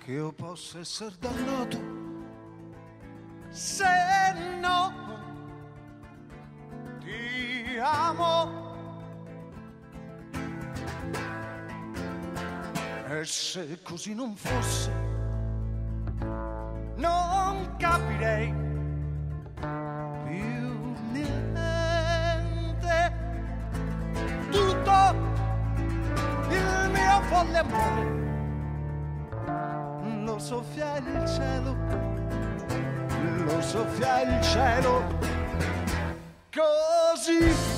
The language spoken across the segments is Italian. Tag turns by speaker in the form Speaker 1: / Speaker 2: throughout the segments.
Speaker 1: che io possa essere dannato se no ti amo. E se così non fosse, non capirei più niente. Tutto il mio folle amore lo soffia il cielo, lo soffia il cielo, così.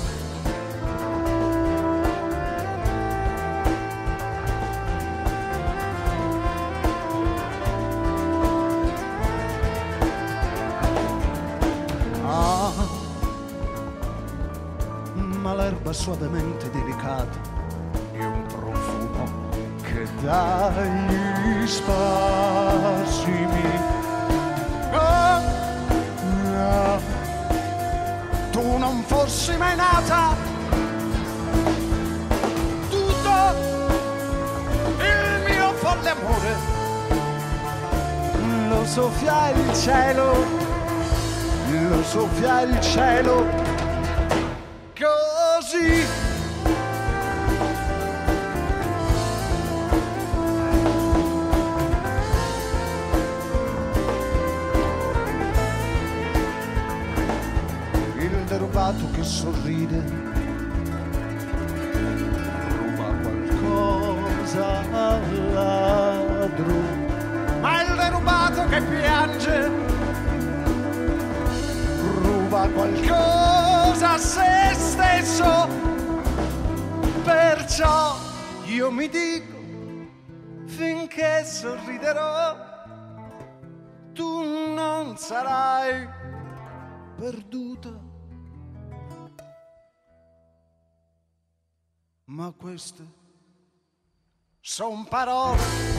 Speaker 1: Ma l'erba suavemente delicata è un profumo che dà gli spasimi. Tu non fossi mai nata, tutto il mio folle amore lo soffia il cielo, lo soffia il cielo, così. Il derubato che sorride ruba qualcosa al ladro, ma il derubato che piange ruba qualcosa a se stesso. Perciò io mi dico, finché sorriderò, tu non sarai perduta. Ma queste son parole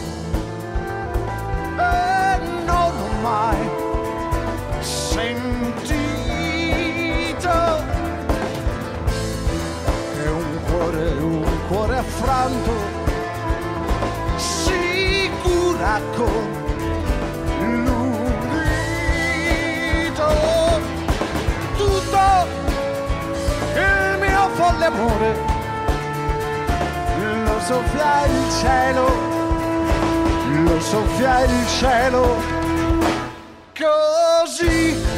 Speaker 1: e non ho mai sentito che un cuore affranto si cura con l'udito. Tutto il mio folle amore lo soffia il cielo, lo soffia il cielo, così.